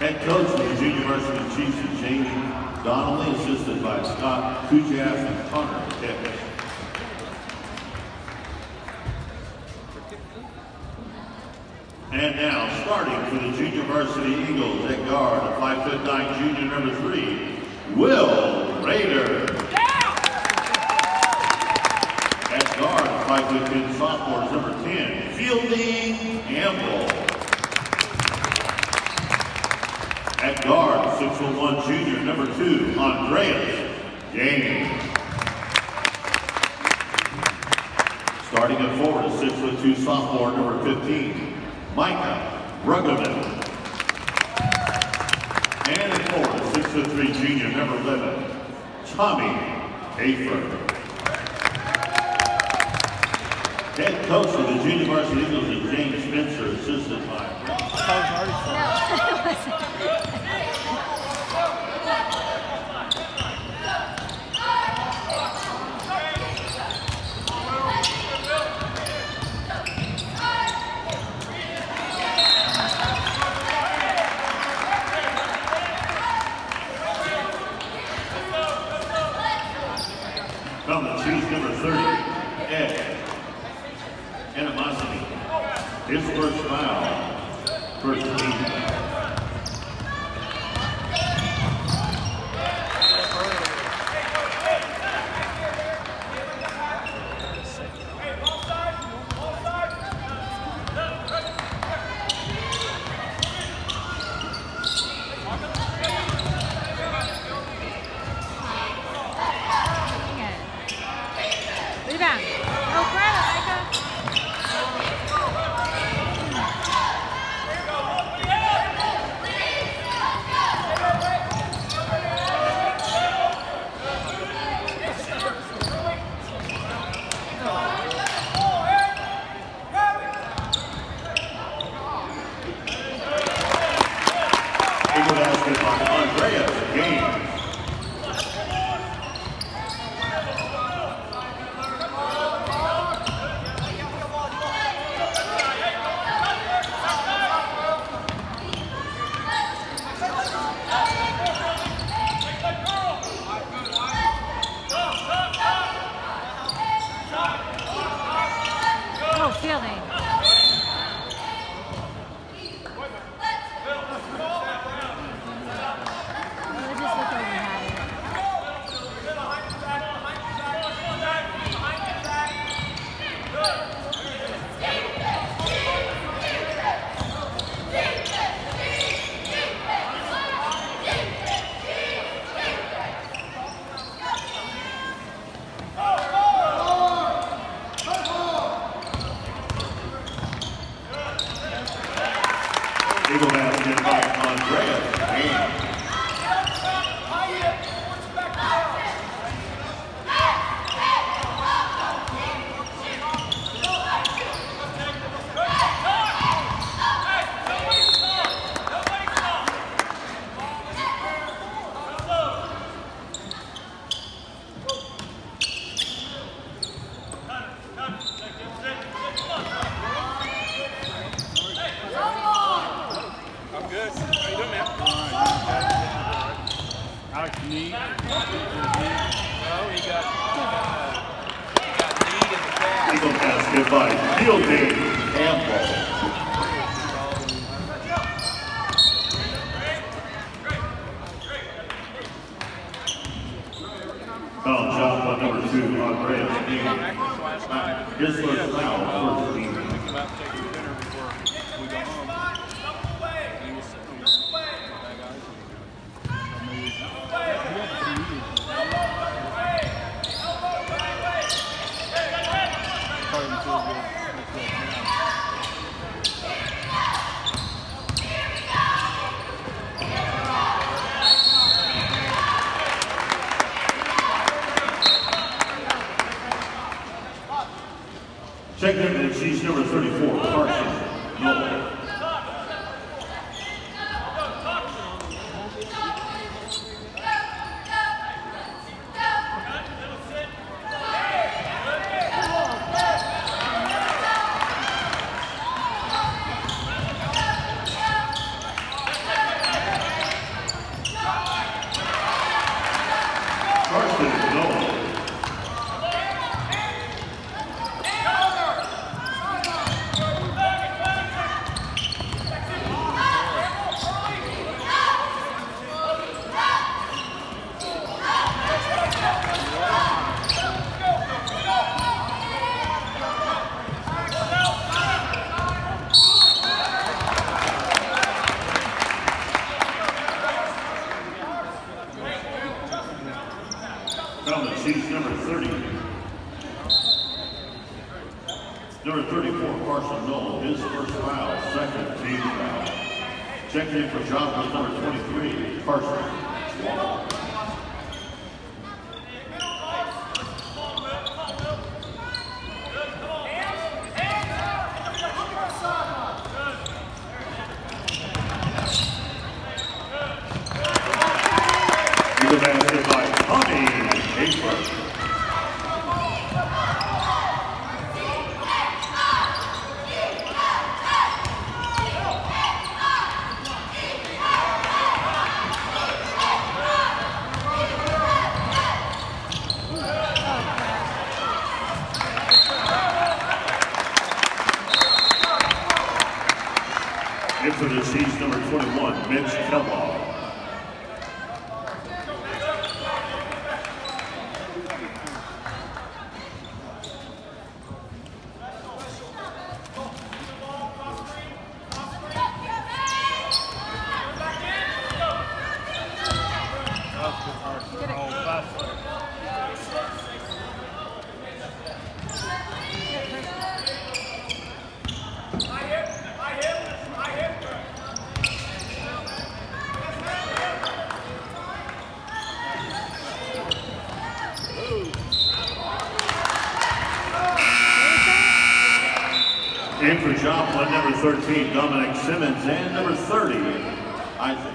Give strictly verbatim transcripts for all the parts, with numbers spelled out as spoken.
Head coach of the Junior Varsity Chiefs is Jamie Donnelly, assisted by Scott Kujaff and Connor Tibbs. And now, starting for the Junior Varsity Eagles at guard, a five foot nine junior number three, Will Rader. At guard, five foot ten sophomore number ten, Fielding Campbell. At guard, six foot one junior number two, Andreas James. Starting at forward, a six foot two sophomore number fifteen, Micah Ruggeman. And at forward, a six foot three junior number eleven, Tommy Hafer. Head coach of the Junior Varsity Eagles is James Spencer, assisted by. From the Chiefs, number thirty, Ed Animosity. His first foul, first team. Eagle basket by Andreas James. Eagle basket by Fielding Campbell. Foul shot by number two, Andreas James. His first foul, first team. Check in with Chiefs number thirty-four, Carson Nolan. thirty. Number thirty-four, Carson Knoll, his first foul, second team foul. Checking in for Joplin, number twenty-three, Carson Wall. The basket by Tommy Hafer. In for the Chiefs, number twenty-one, Mitch Kellogg. In for Joplin, number thirteen, Dominic Simmons, and number thirty, Isaac.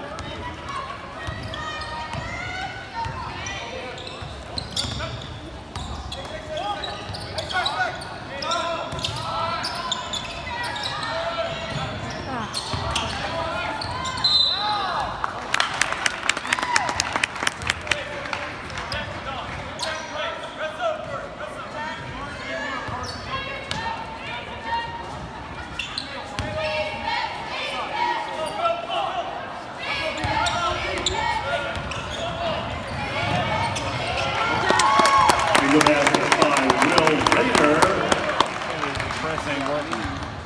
The basket by Will Rader. Pressing button.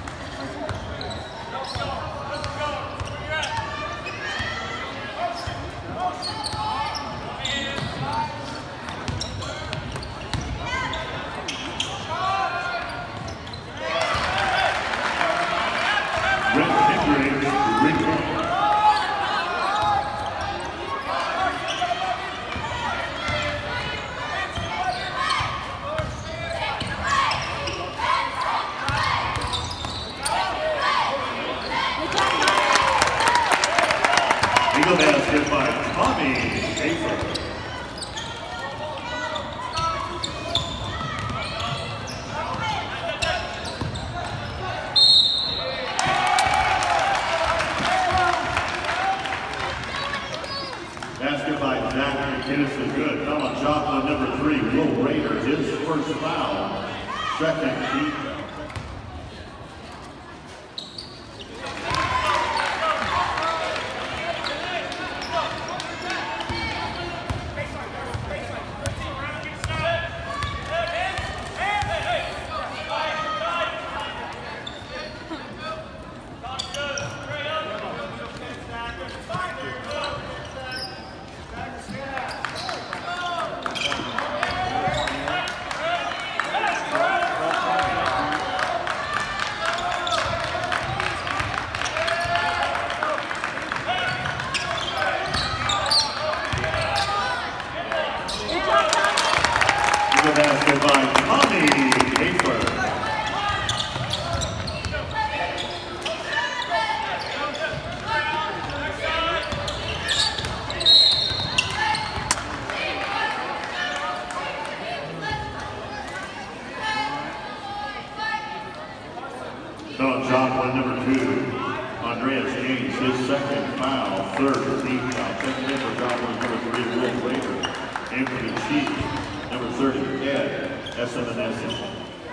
Rick Hendricks, Rick. The basket by Tommy Hafer. Basket by Zach McKinnis is good. Foul on Joplin, number three, Will Rader, his first foul, second team foul. The basket by Tommy Hafer. So Joplin, number two, Andreas James, his second foul, third team foul. Second in for Joplin, number three, Will Rader. Anthony Chief, number thirty, Ed S M N S.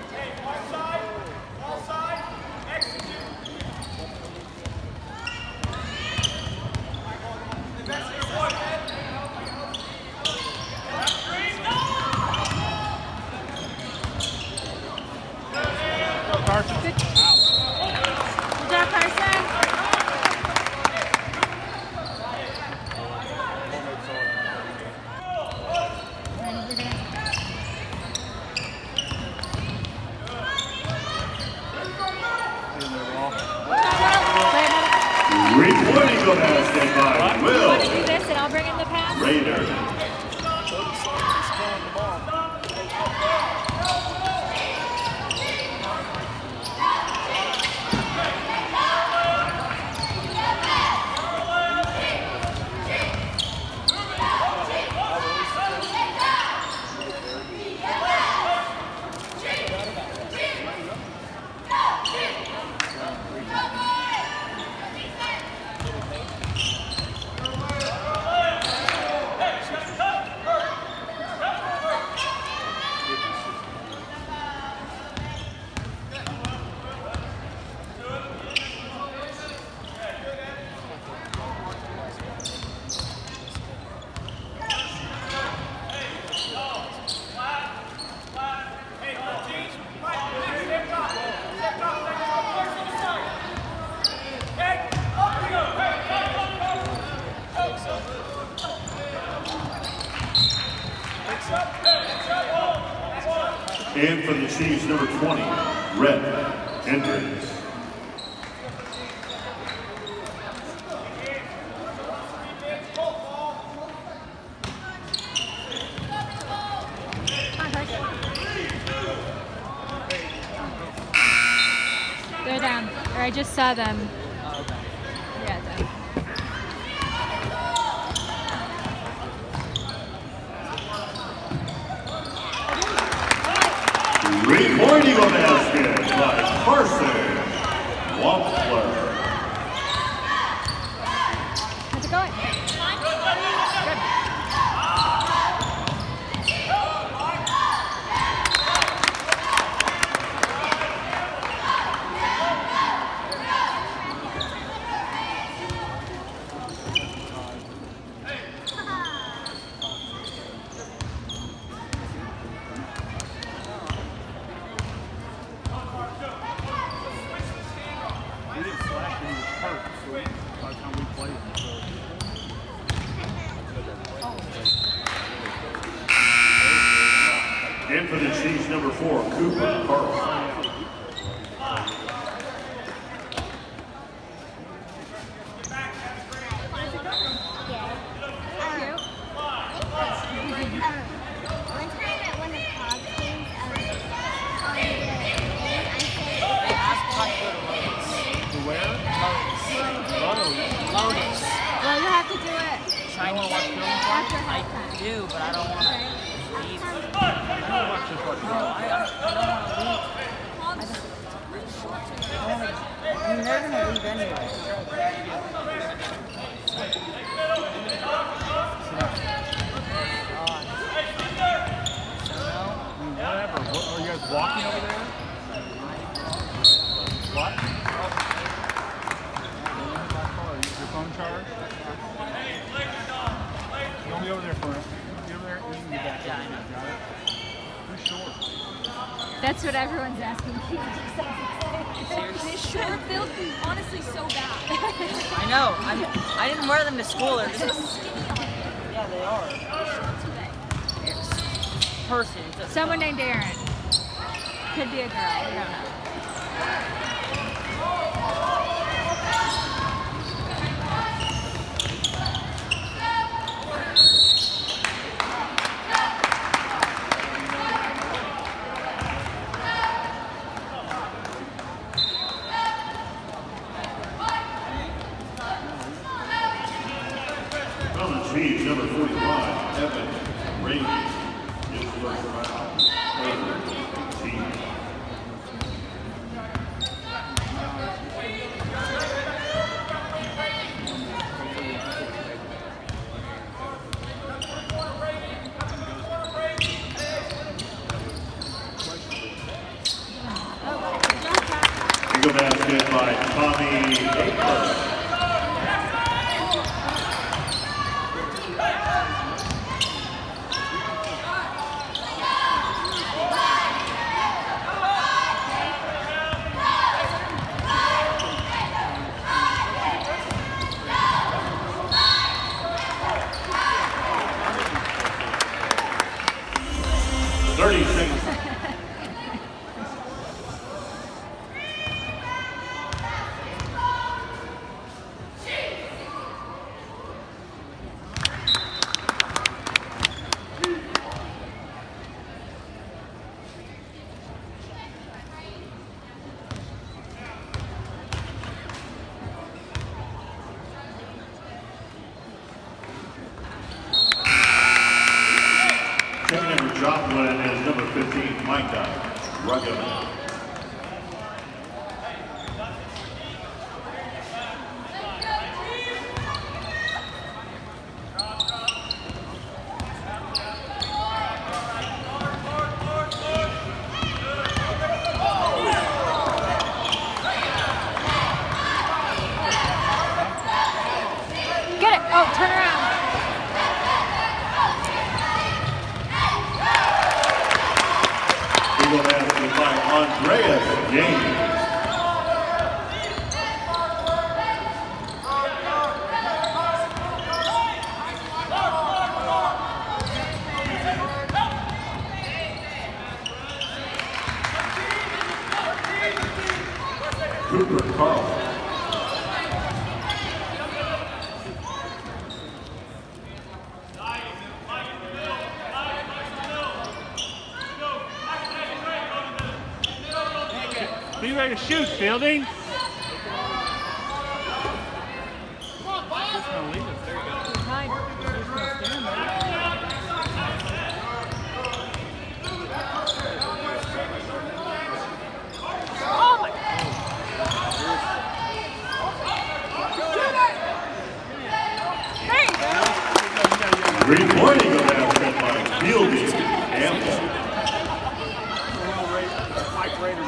Carson. Good job, Carson. Three-pointing go basket by Will Let's do this and I'll bring in the pass. Rader. And for the Chiefs, number twenty, Rhett Hendricks. They're down. Or I just saw them. Yeah, down. Three-pointing basket by Carson Wampler. How's it going? He didn't slash, he was hurt, so by the time we played him, so. And for the Chiefs, number four, Cooper Carlson. Well, you have to do it Chinese. after I halftime. do, but I don't want to leave. I don't watch this watch. No, I, I don't want to leave. I don't wanna, I mean, they're going to leave anyway. I mean, whatever. What, are you guys walking over there? What? Your phone charged? Don't be over there for it. Get over there and you can get back. Yeah, I know. Got it? Who's short? That's what everyone's asking. His short build is honestly so bad. I know. I'm, I didn't wear them to school. They're just, yeah, they are. Person. It's a- Someone named Aaron. Could be a girl. We don't know. From the Chiefs, number forty-five, Evan Rainey. His first foul. Third team. Eagle basket by Tommy Akers. thirty seconds. Micah Ruggiman. Get it! Oh, turn around. Eagle basket by Andreas James. Cooper Carl. Be ready to shoot, Fielding. Behind. You're just gonna stand there. Three-point Eagle basket by Fielding Campbell. Mike Rader.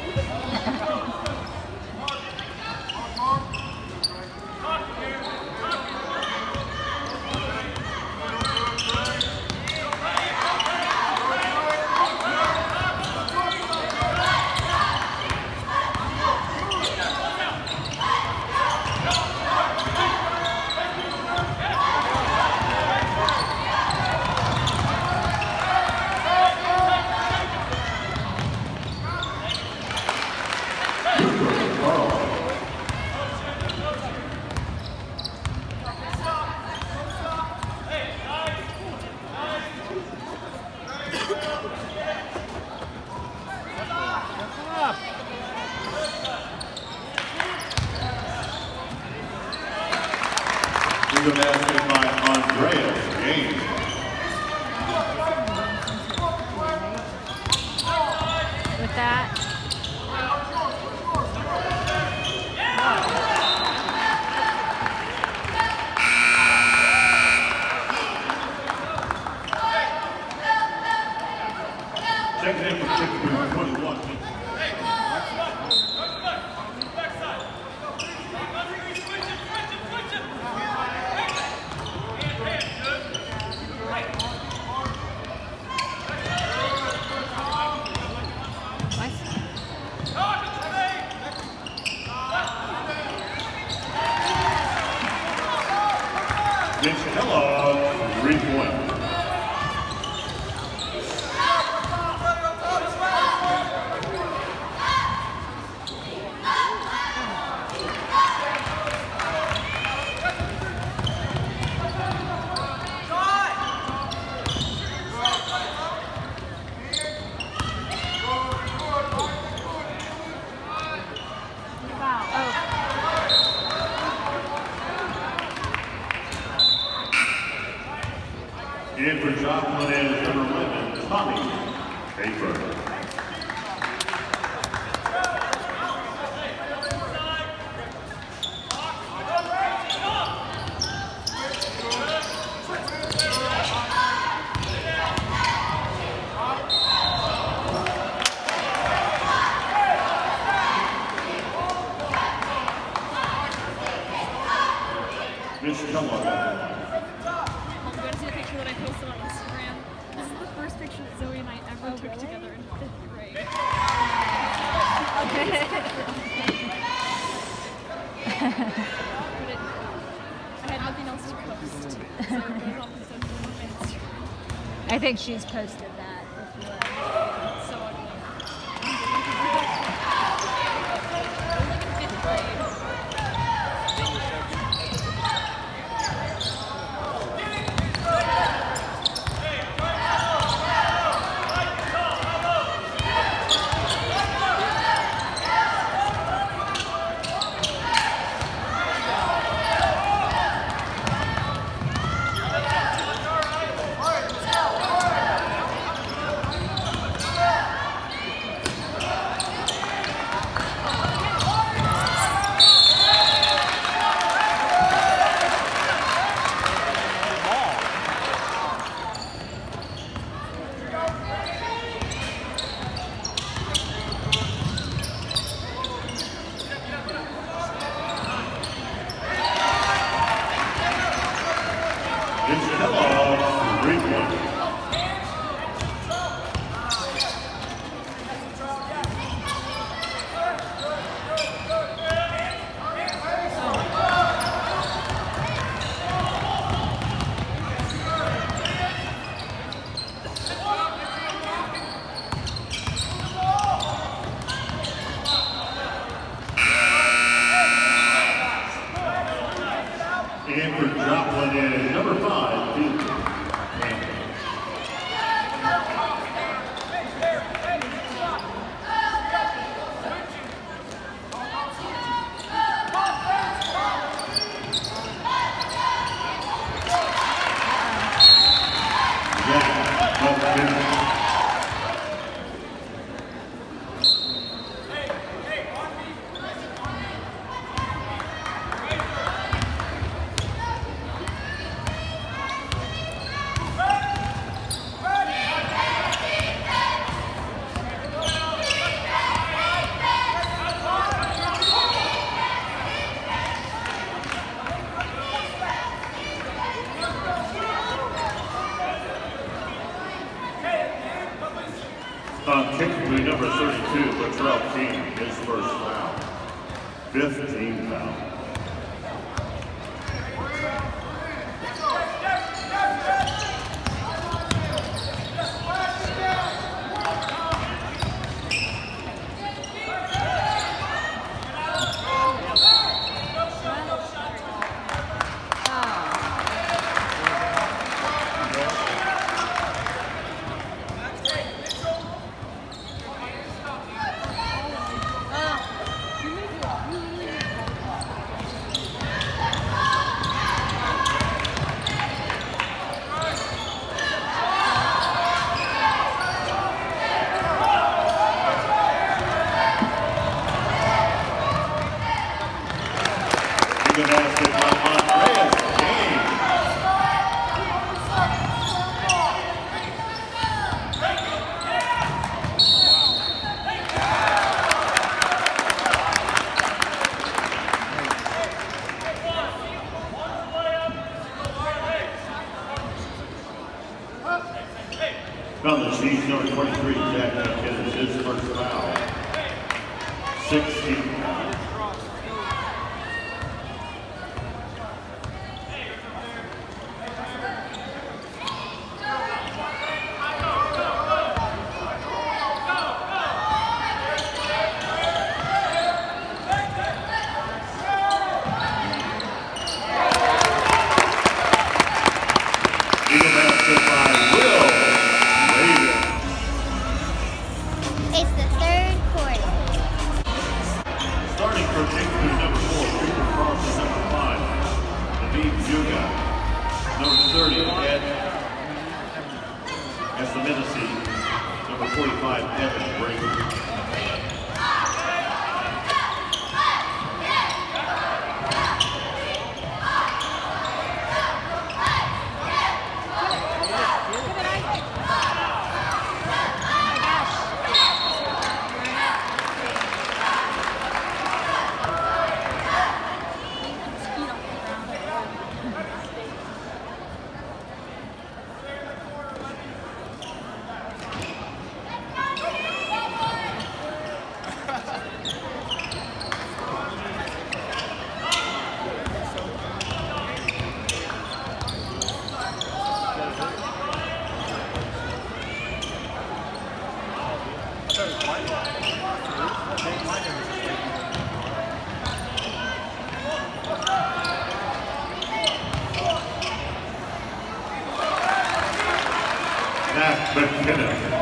Eagle basket by Andreas James. With that. Checking in for six number twenty-one. Mitch Kellogg, three-point. In for Joplin is number eleven, Tommy Paper. Mitch Kellogg. I'm going to see a picture that I posted on Instagram. This is the first picture that Zoe and I ever Oh, took really? together in fifth grade. But it, I had nothing else to post, so it goes on the social media Instagram. I think she's posted that before. It's so ugly. We're like in fifth grade. It's Kellogg, three points. And for Joplin is number five, Duke Campbell. Jack Buckner. On technically number thirty-two, Latrell King, his first foul. Fifth team foul. Good basket by Andreas James. On the sheet, number twenty-three, Jack McKinnon, his first foul. sixteen foul. It's the third quarter. Starting for Kingston, number four, Cooper Cross, number five, David Juga, number thirty, Ed Estimenesi, number forty-five, Evan Brady. Matt McKinnon.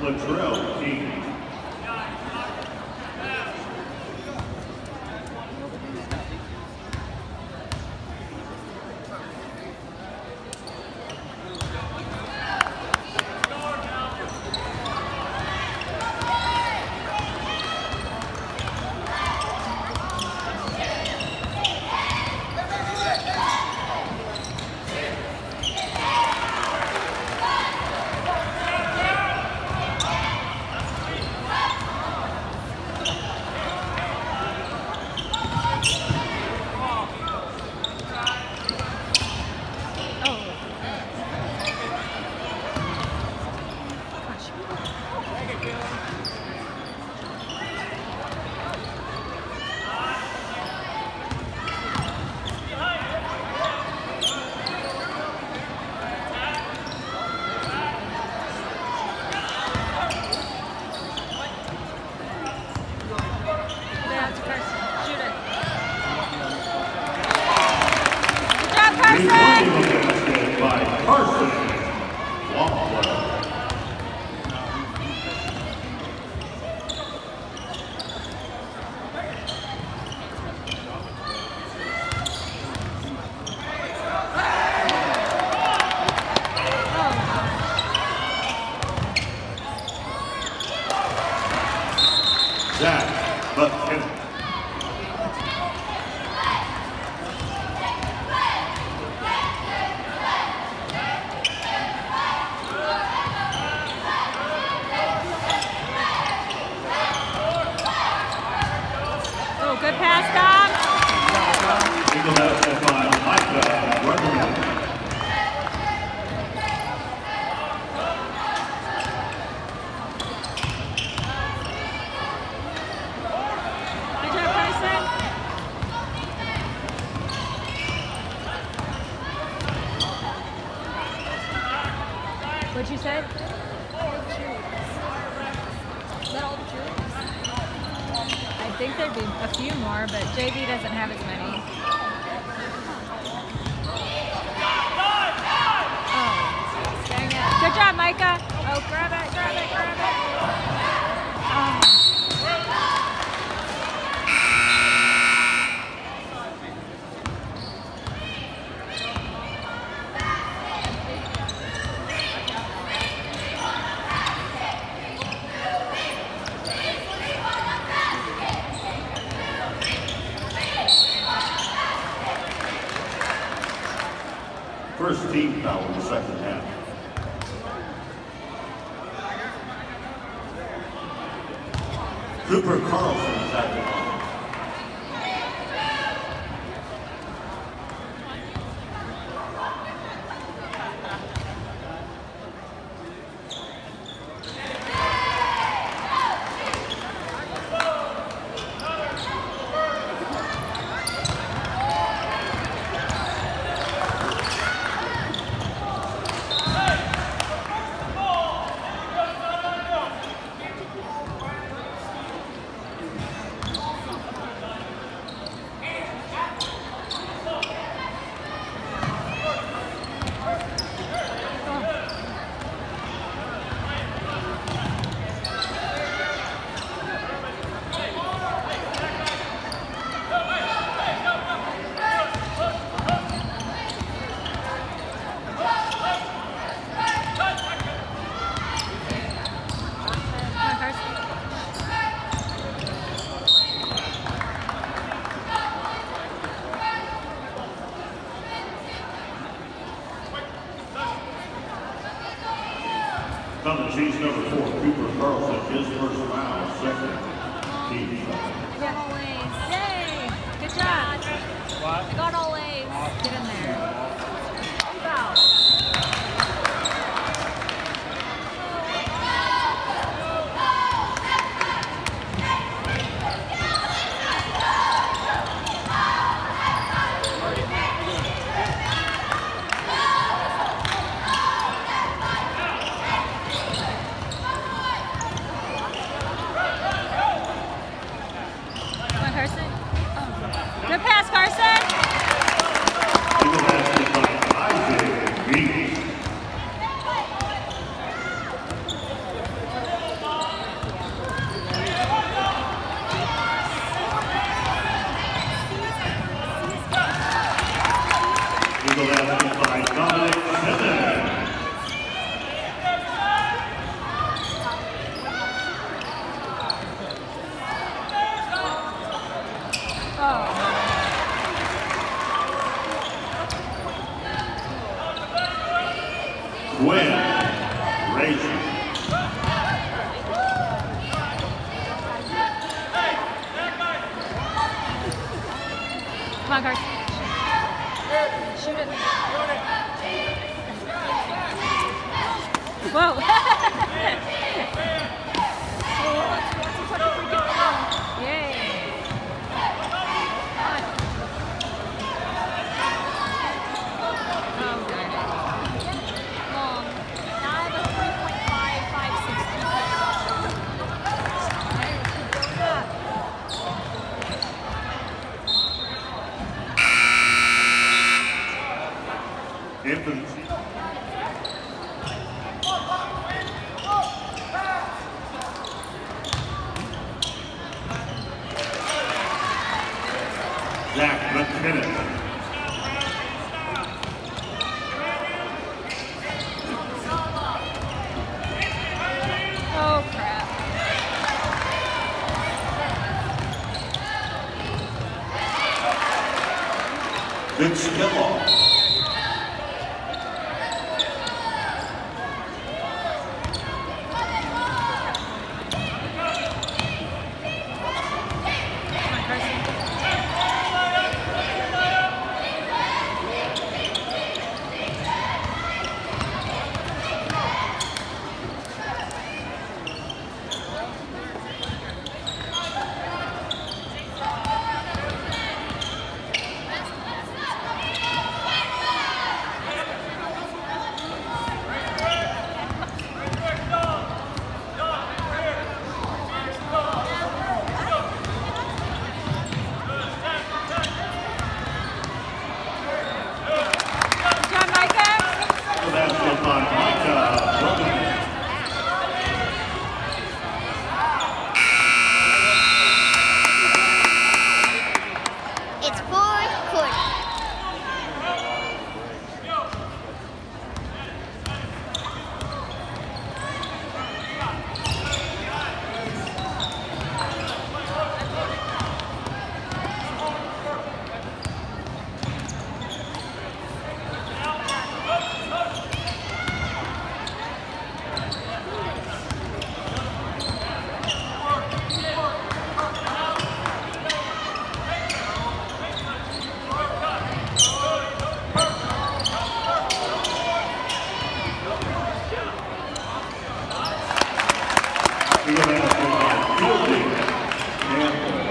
Latrell King. By Carson Wampler. Zach McKinnon. Good pass, Dom. Single basket by Micah Rutherford. Good job, Carson. What'd you say? Is that all the cheerleaders? I think there'd be a few more, but J V doesn't have as many. Oh, dang it. Good job, Micah. Oh, grab it, grab it, grab it. Oh. First team foul in the second half. Cooper Carlson is at the line. On the chase number four, Cooper Carlson, his first foul, second team foul. I got all A's. Yay! Good job. What? I got all A's. Get in there. Foul. Come on, Carson. Oh. Good pass, Carson. Single basket Carson. Shoot it. Whoa. Yay. Oh, darn it. Long. Now I have a three point five five six Infants. Zach McKinnon. Oh, crap. Vince Kellogg. Come on, Carson. Good job, Micah. So that's it by Micah Williams. It's fourth quarter. We have a building. Campbell.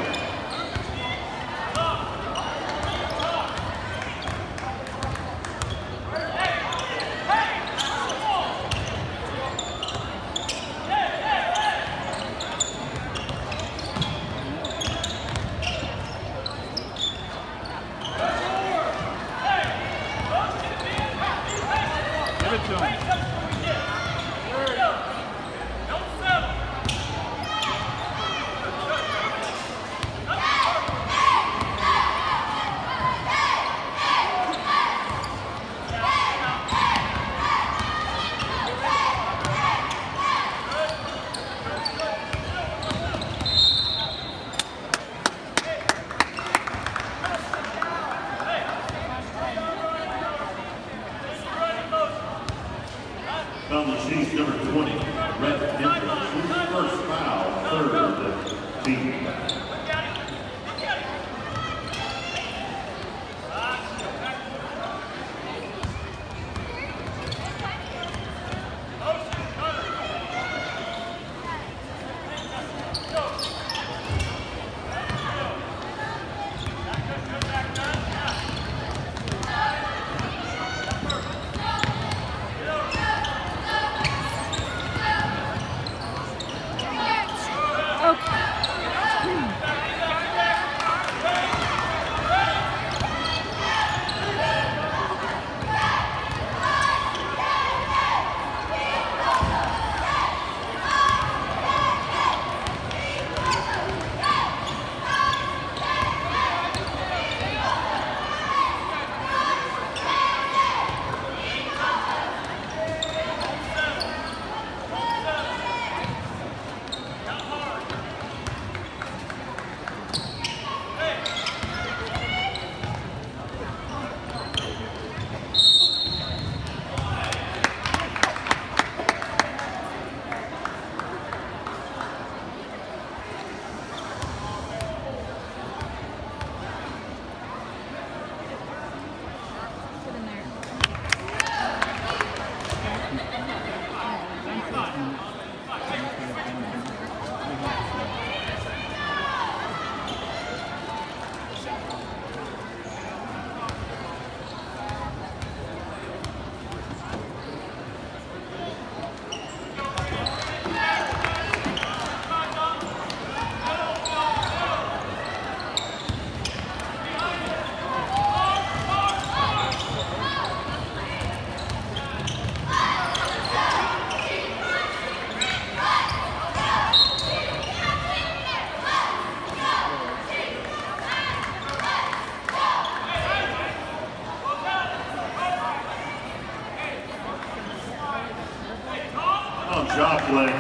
Give it to him.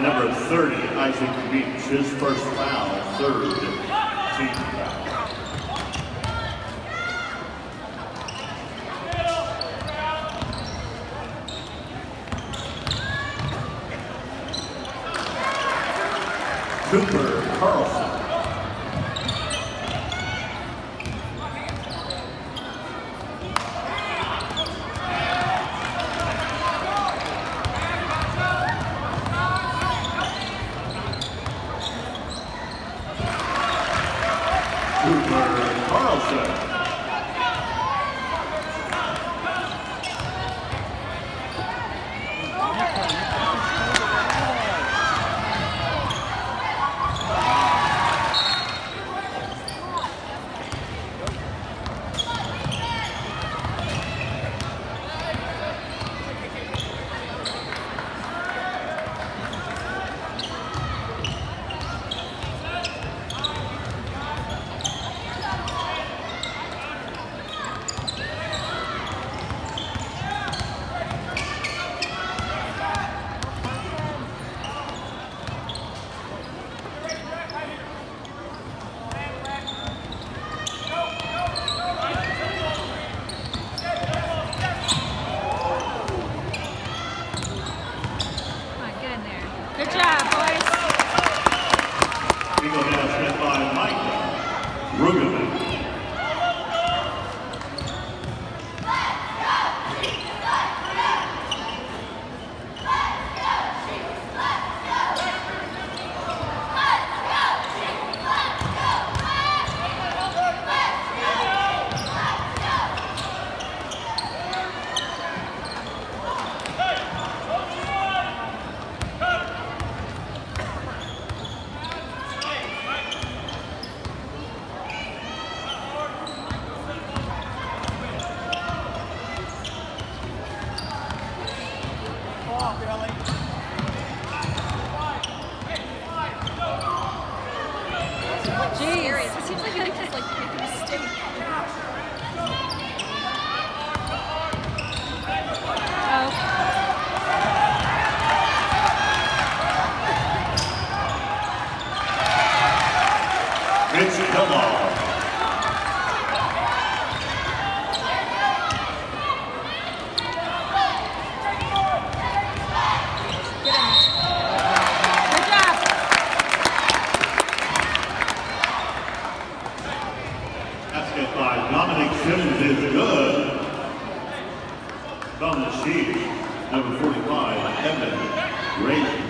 And number thirty, Isaac Beach, his first foul, third team foul. Cooper Carlson. Cooper Carlson. Good job, boys. Eagle House hit by Micah Rugerman. Serious. It seems like you just like make a mistake. Mitch Kellogg. Good job. Basket by Dominic Simmons is good. From the sheet, number forty-five, Evan Ray.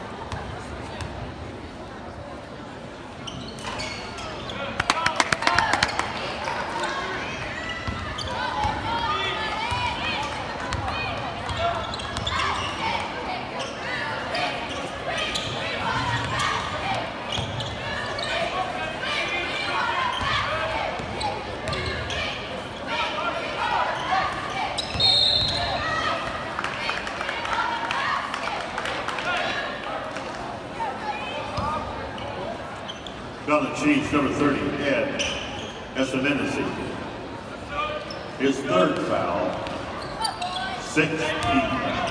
Down the Chiefs, number thirty, Ed Esaminisi. His third foul, sixth team foul.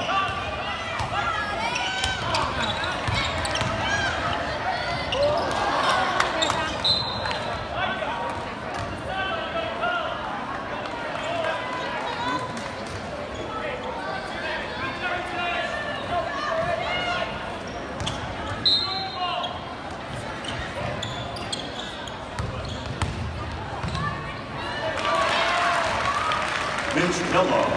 Mitch Kellogg.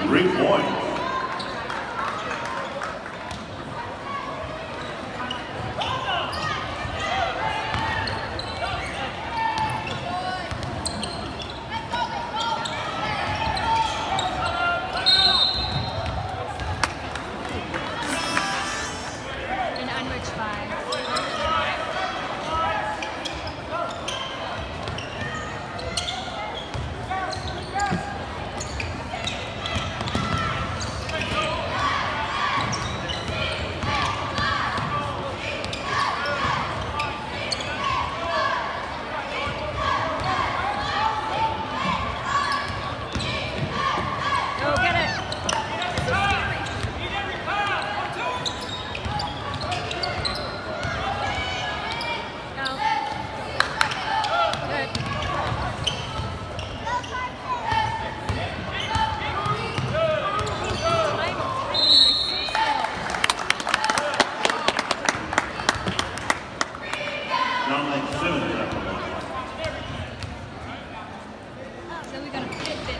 three points. And Unrich five. Go get it. Go. Good. Dominic Simmons at the line. So we got a Fitbit.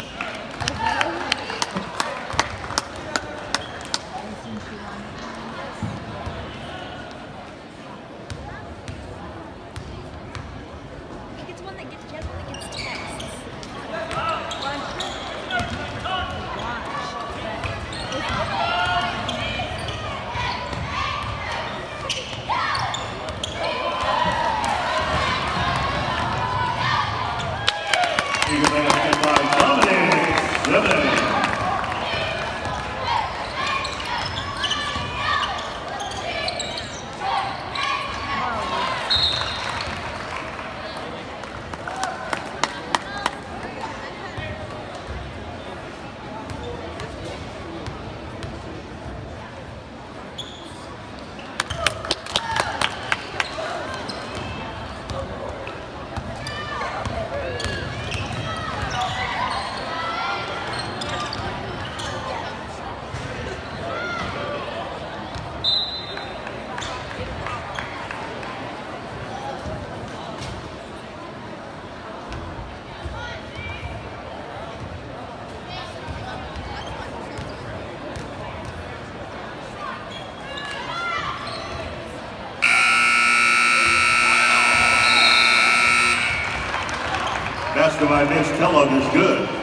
I think it's one that gets, she has one that gets texts. Eagle basket by Dominic Simmons. Basket by Miss Kellogg is good.